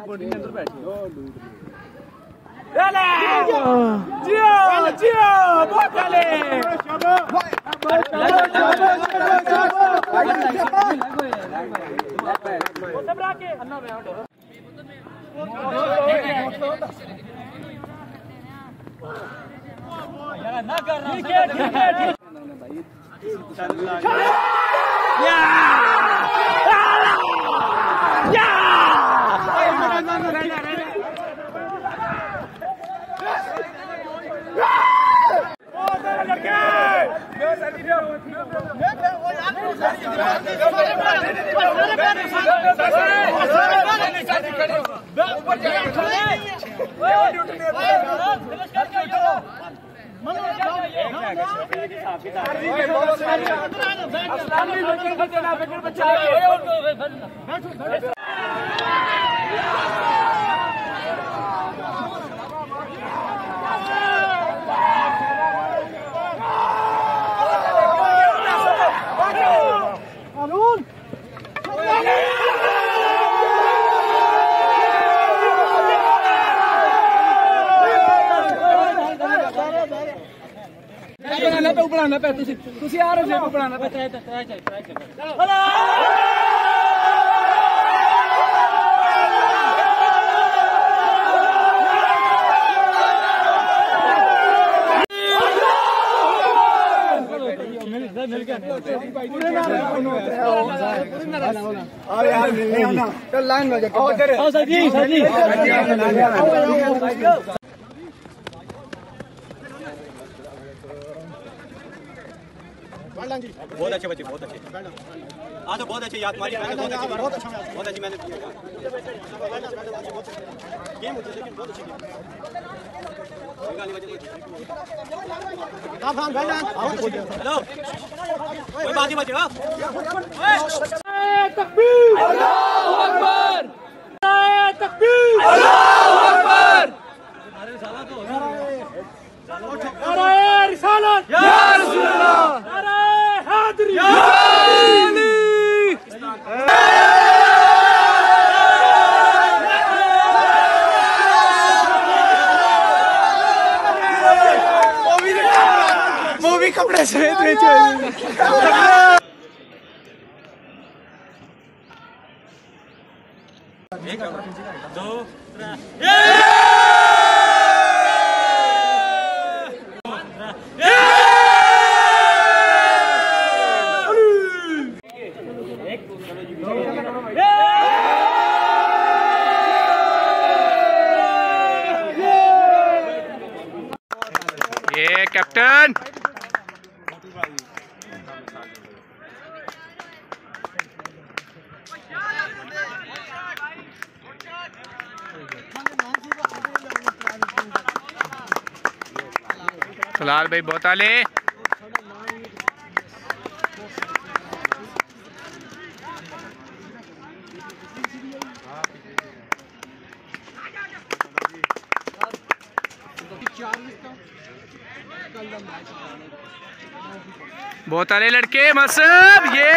body अंदर बैठी जियो जियो बहुत वाले ना कर ठीक है बनाना पे तुसी आ रहे हो बनाना पे मिल गया लाइन में बहुत अच्छे बच्चे बहुत अच्छे हाँ तो बहुत अच्छे याद मारी बहुत अच्छी मैंने गेम होती है लेकिन बहुत अच्छी हेलो कोई बात नहीं बच्चे तकबीर अल्लाहू अकबर तकबीर अल्लाहू अकबर नारे रिसालत या रसूल अल्लाह नारे हैदरी या अली मूवी कपड़े समेत बेचो एक दो ये कैप्टन सलाल भाई बहुत आले बहुत आले लड़के मसब ये